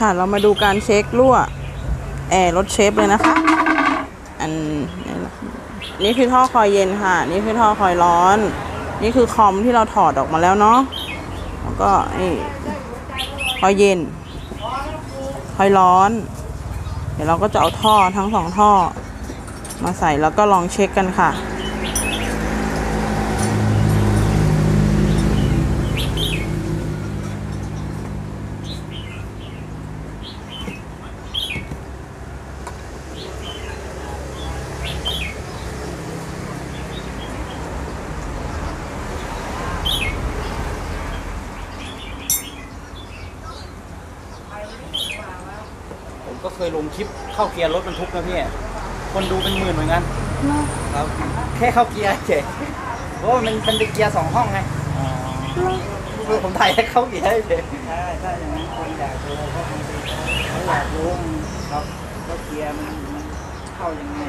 ค่ะเรามาดูการเช็ครั่วแอร์รถเชฟเลยนะคะอันนี้คือท่อคอยเย็นค่ะนี่คือท่อคอยร้อนนี่คือคอมที่เราถอดออกมาแล้วเนาะแล้วก็นี่คอยเย็นคอยร้อนเดี๋ยวเราก็จะเอาท่อทั้งสองท่อมาใส่แล้วก็ลองเช็คกันค่ะผมก็เคยลงคลิปเข้าเกียร์รถบรรทุกนะพี่คนดูเป็นหมื่นเหมือนกันครับแค่เข้าเกียร์เฉยเพราะว่ามันเป็นเกียร์2 ห้องไงคือผมถ่ายแค่เข้าเกียร์เฉยถ้าอย่างนั้นคนอยากดูก็คงเขาอยากรู้ครับว่าเกียร์มันเข้ายังไง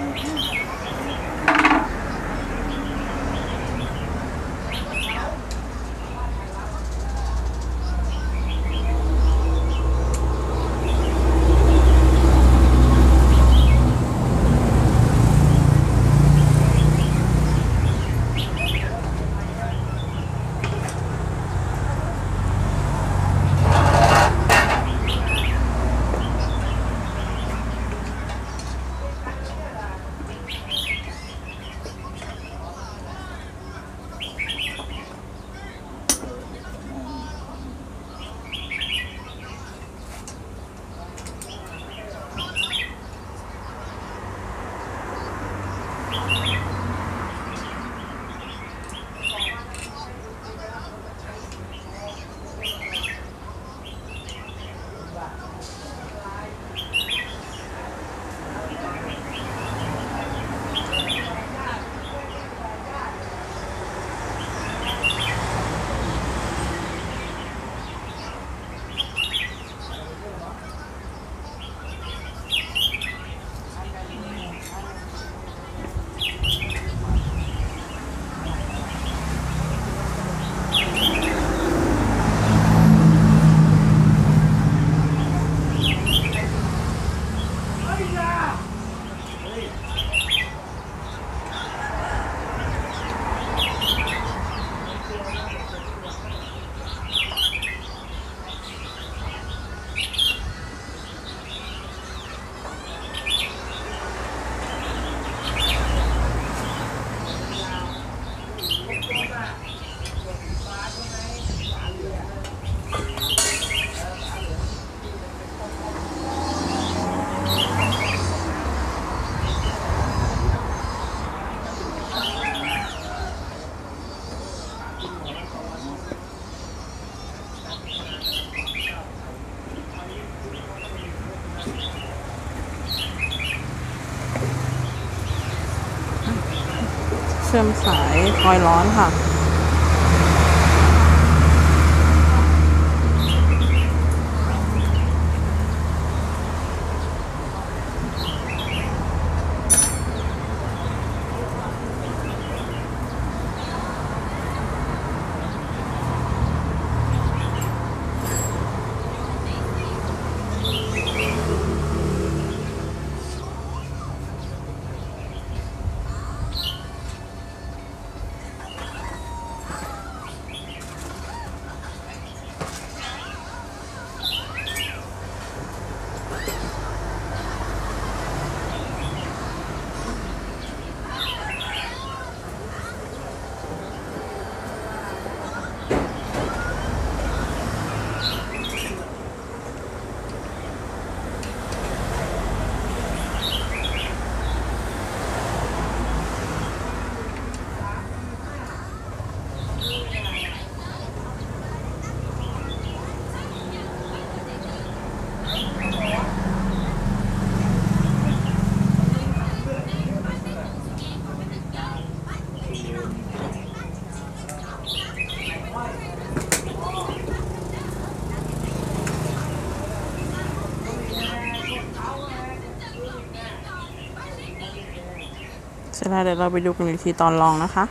เชื่อมสายคอยร้อนค่ะเสร็จแล้วเดี๋ยวเราไปดูกันอีกทีตอนลองนะคะ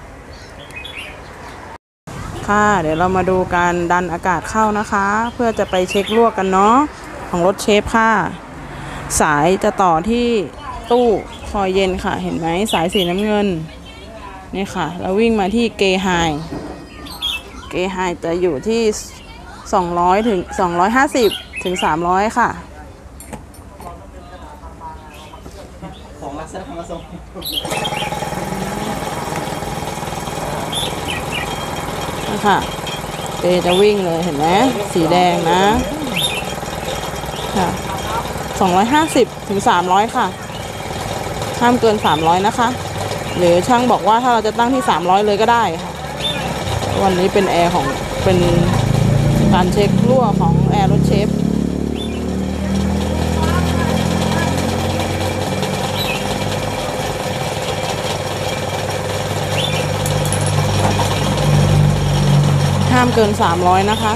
ค่ะเดี๋ยวเรามาดูการดันอากาศเข้านะคะเพื่อจะไปเช็ครั่วกันเนาะของรถเชฟค่ะสายจะต่อที่ตู้คอยเย็นค่ะเห็นไหมสายสีน้ำเงินนี่ค่ะแล้ววิ่งมาที่เกไฮจะอยู่ที่200ถึง250ถึง300ค่ะของรักษามาส่งนะคะเจจะวิ่งเลยเห็นไหมสีแดงนะค่ะ250ถึง300ค่ะห้ามเกิน300นะคะหรือช่างบอกว่าถ้าเราจะตั้งที่300เลยก็ได้ค่ะวันนี้เป็นแอร์ของเป็นการเช็ครั่วของแอร์รถเชฟห้ามเกิน300นะคะ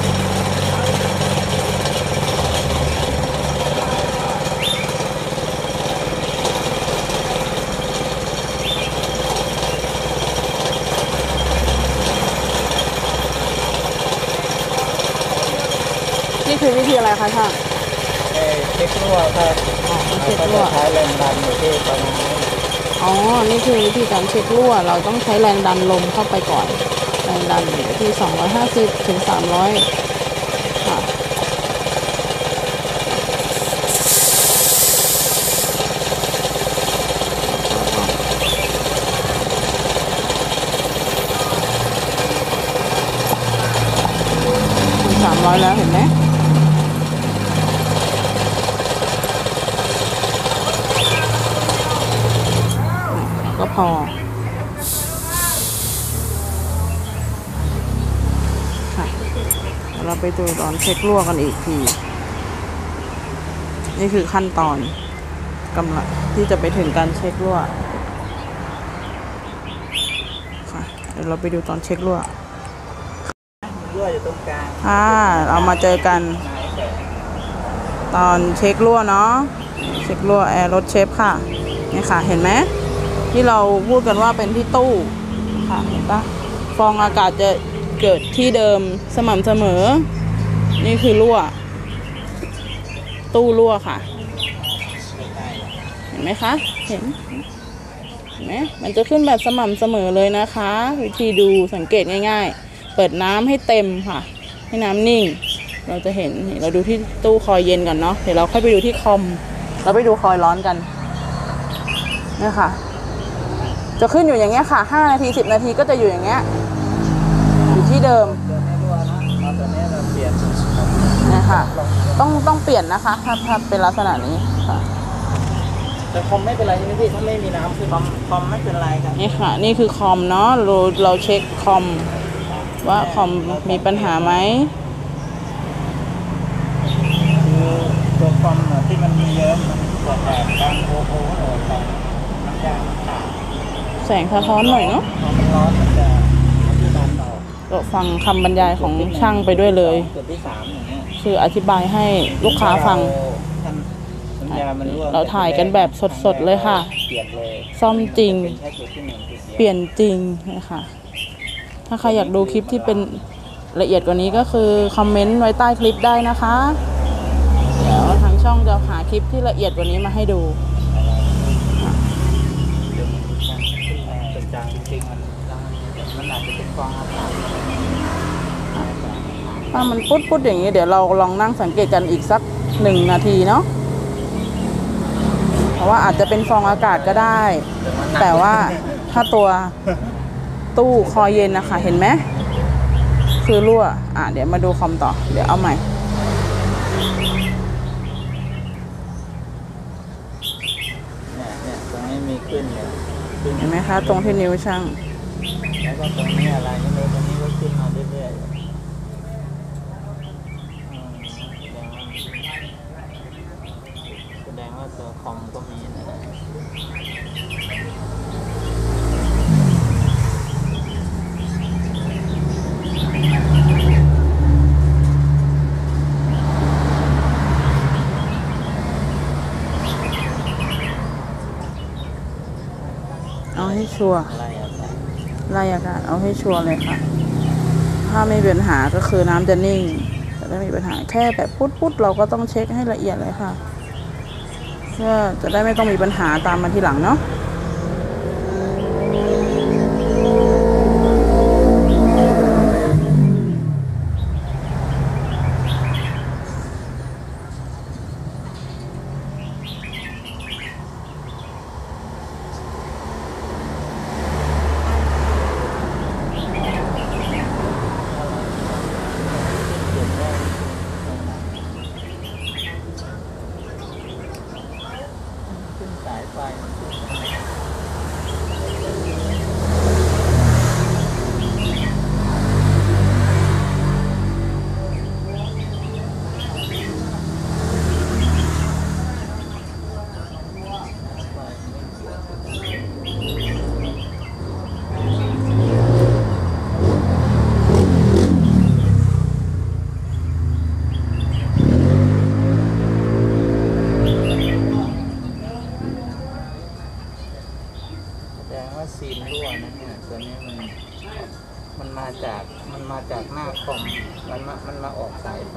นี่คือวิธีอะไรคะช่างเช็ครั่วครับเช็ครั่วใช้แรงดันอยู่ที่ประมาณนี้อ๋อ นี่คือวิธีการเช็ครั่ว เราต้องใช้แรงดันลมเข้าไปก่อน แรงดันอยู่ที่250ถึง300ค่ะถึง300แล้วเห็นไหมก็พอค่ะเราไปดูตอนเช็ครั่วกันอีกที นี่คือขั้นตอนกำลังที่จะไปถึงการเช็ครั่วค่ะเดี๋ยวเราไปดูตอนเช็ครั่วรั่วอยู่ตรงกลางค่ะเรามาเจอกันตอนเช็ครั่วเนาะเช็ครั่วแอร์รถเชฟค่ะนี่ค่ะเห็นไหมที่เราพูดกันว่าเป็นที่ตู้ค่ะเห็นปะฟองอากาศจะเกิดที่เดิมสม่ำเสมอนี่คือรั่วตู้รั่วค่ะเห็นไหมคะเห็นไหมมันจะขึ้นแบบสม่ำเสมอเลยนะคะวิธีดูสังเกตง่ายๆเปิดน้ำให้เต็มค่ะให้น้ำนิ่งเราจะเห็นเราดูที่ตู้คอยเย็นก่อนเนาะเดี๋ยวเราค่อยไปดูที่คอมเราไปดูคอยร้อนกันนี่ค่ะจะขึ้นอยู่อย่างเงี้ยค่ะ5 นาที 10 นาทีก็จะอยู่อย่างเงี้ยอยู่ที่เดิมตัวนี้รั่วนะเอาตัวนี้เราเปลี่ยนนะคะต้องเปลี่ยนนะคะถ้าเป็นลักษณะนี้ค่ะแต่คอมไม่เป็นไรใช่ไหมพี่ถ้าไม่มีน้ำคือคอมไม่เป็นไรครับนี่ค่ะนี่คือคอมเนาะเราเช็คคอมว่าคอมมีปัญหาไหมคือตัวคอมที่มันมีเยิ้มมันเกิดแตกกลางโอโหแตกน้ำยางมันขาดแสงสะท้อนหน่อยเนาะพอมันร้อนมันจะดันออกก็ฟังคำบรรยายของช่างไปด้วยเลยจุดที่3อย่างเงี้ยคืออธิบายให้ลูกค้าฟังน้ำยามันรั่วเราถ่ายกันแบบสดๆเลยค่ะเปลี่ยนเลยซ่อมจริงเป็นแค่จุดที่1จุดเดียวเปลี่ยนจริงนะคะถ้าใครอยากดูคลิปที่เป็นละเอียดกว่านี้ก็คือคอมเมนต์ไว้ใต้คลิปได้นะคะเดี๋ยวทางช่องจะหาคลิปที่ละเอียดกว่านี้มาให้ดูเป็นจางจริงๆมันอาจจะเป็นฟองอากาศถ้ามันปุ๊ดอย่างนี้เดี๋ยวเราลองนั่งสังเกตกันอีกสัก1 นาทีเนาะเพราะว่าอาจจะเป็นฟองอากาศก็ได้ แต่ว่าถ้าตัวตู้คอยเย็นนะคะเห็นไหมคือรั่วเดี๋ยวมาดูคอมต่อเดี๋ยวเอาใหม่เนี่ยตรงนี้มีขึ้นเลยเห็นไหมคะตรงที่นิ้วช่างแล้วก็ตรงนี้อะไรนี่เลยตรงนี้ก็ขึ้นมาเรื่อยๆแสดงว่าตัวคอมก็มีนะเอาให้ชัวร์อะไรอ่ะไล่อากาศเอาให้ชัวร์เลยค่ะถ้าไม่เป็นปัญหาก็คือน้ำจะนิ่งได้มีปัญหาแค่แบบพุดๆเราก็ต้องเช็คให้ละเอียดเลยค่ะเพื่อจะได้ไม่ต้องมีปัญหาตามมาทีหลังเนาะขึ้นสายไฟแสดงว่าซีนรั่วนะเนี่ยตัวนี้มันมาจากหน้าคอมมันมาออกสายไฟ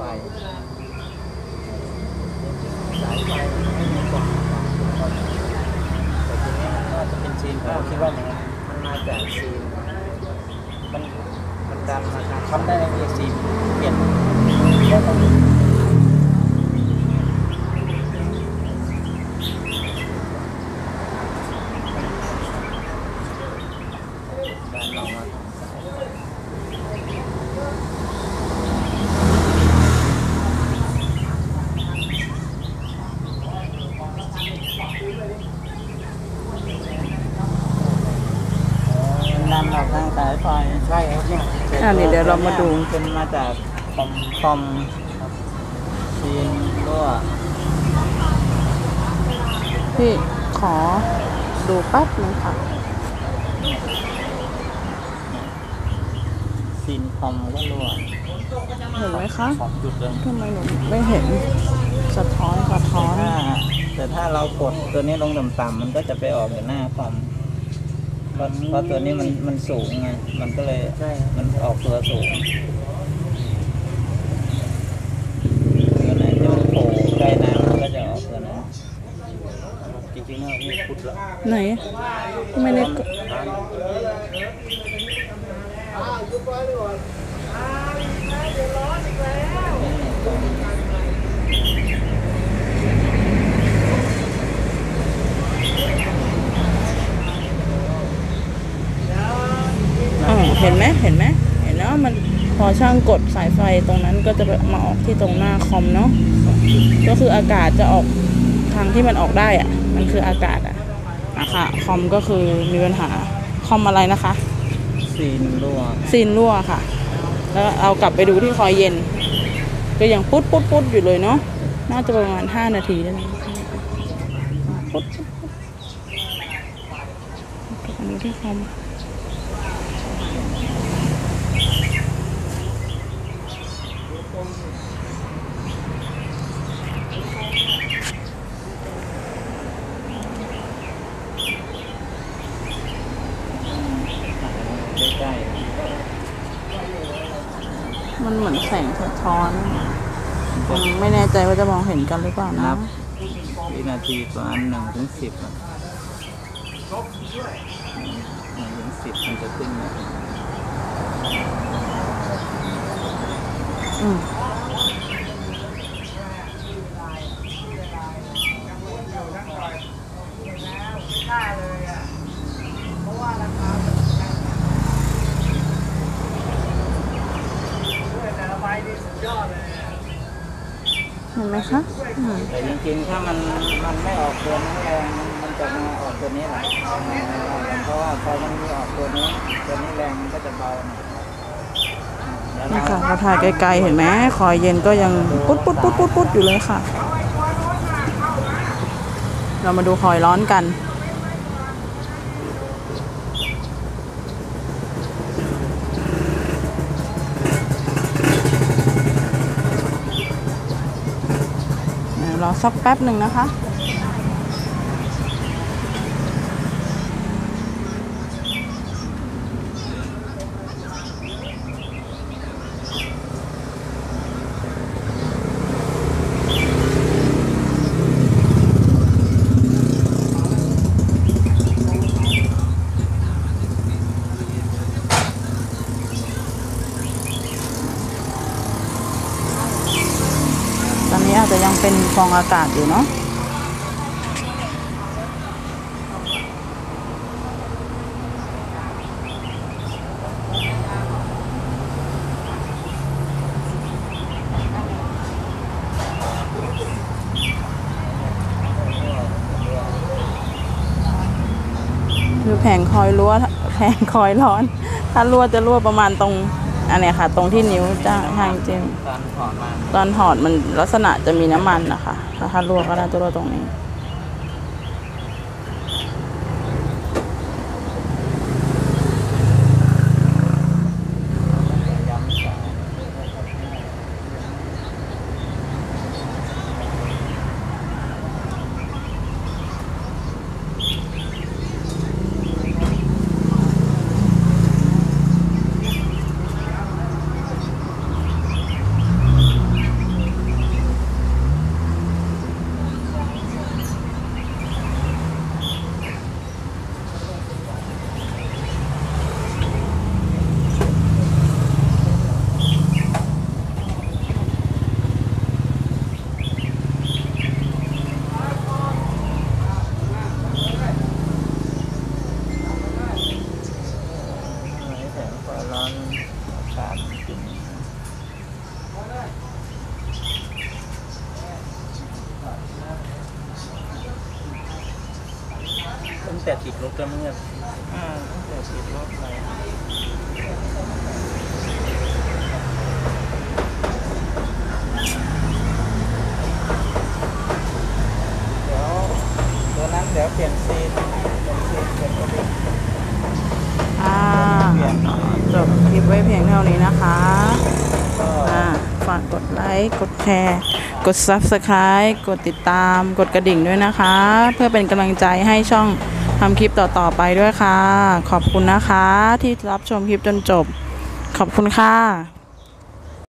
มันไม่มีกล่องแต่ทีนี้มันก็จะเป็นซีนผมคิดว่ามันมาจากซีนมันดันมาทางทำได้ในเอกซีนเปลี่ยนแล้วต้องนำออกทางสายไฟใช่ครับเนี่ยเดี๋ยวเรามาดูเป็นมาจากคอมซีนรั่วพี่ขอดูแป๊บนึงค่ะซีนคอมก็รั่วเห็นไหมคะของจุดเลยทำไมหนูไม่เห็นสะท้อนแต่ถ้าเรากดตัวนี้ลงต่ำๆมันก็จะไปออกอยู่หน้าคอมเพราะตัวนี้มันสูงไงมันก็เลยมันออกตัวสูงตัวไหนที่มันโผล่ใกล้น้ำมันก็จะออกตัวนั้นจริงๆเนี่ยนี่พุดละไหนไม่ได้กดเห็นไหมเห็นเนาะมันพอช่างกดสายไฟตรงนั้นก็จะมาออกที่ตรงหน้าคอมเนาะก็คืออากาศจะออกทางที่มันออกได้อะมันคืออากาศอะค่ะคอมก็คือมีปัญหาคอมอะไรนะคะซีนรั่วค่ะแล้วเอากลับไปดูที่คอยเย็นก็ยังปุ๊ดอยู่เลยเนาะน่าจะประมาณ5 นาทีได้ไหมปุ๊ดอันนี้ที่คอมใกล้มันเหมือนแสงสะท้อนไม่แน่ใจว่าจะมองเห็นกันหรือเปล่านะวินาทีประมาณ1 ถึง 10 1 ถึง 10มันจะขึ้นมาเห็นไหมคะแต่จริงๆถ้ามันไม่ออกตัวนี้แรงมันจะมาออกตัวนี้แหละเพราะว่าพอมันมีออกตัวนี้แรงมันก็จะเบานี่ค่ะเราถ่ายไกลๆเห็นไหมคอยเย็นก็ยังปุ๊ดอยู่เลยค่ะ เรามาดูคอยร้อนกันรอสักแป๊บหนึ่งนะคะจะยังเป็นฟองอากาศอยู่เนาะคือแผงคอยรั่วแผงคอยร้อน ถ้ารั่วจะรั่วประมาณตรงอันเนี้ยค่ะ ตรงที่นิ้วจะทางจิ้มตอนถอนมาตอนถอดมันลักษณะจะมีน้ำมันนะคะถ้ารั่วก็น่าจะรั่วตรงนี้ย้ำสายแสงไฟร้อนชาร์จถึงตั้งแต่ติดรถก็เมื่อตั้งแต่ติดรถไปเดี๋ยวตัวนั้นเดี๋ยวเปลี่ยนซีนเปลี่ยนกระดิ่ง เปลี่ยนจบคลิปไว้เพียงเท่านี้นะคะก็ฝากกดไลค์กดแชร์กด Subscribe กดติดตามกดกระดิ่งด้วยนะคะ เพื่อเป็นกำลังใจให้ช่องทำคลิปต่อๆไปด้วยค่ะ ขอบคุณนะคะที่รับชมคลิปจนจบ ขอบคุณค่ะ